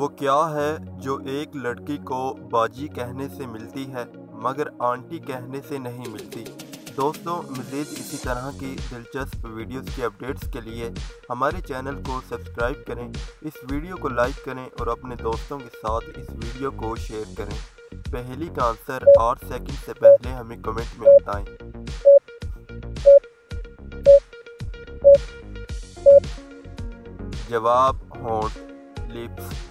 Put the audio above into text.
वो क्या है जो एक लड़की को बाजी कहने से मिलती है मगर आंटी कहने से नहीं मिलती। दोस्तों, मज़ीद इसी तरह की दिलचस्प वीडियोस की अपडेट्स के लिए हमारे चैनल को सब्सक्राइब करें, इस वीडियो को लाइक करें और अपने दोस्तों के साथ इस वीडियो को शेयर करें। पहेली का आंसर 8 सेकंड से पहले हमें कमेंट में बताएं। जवाब होंठ, लिप्स।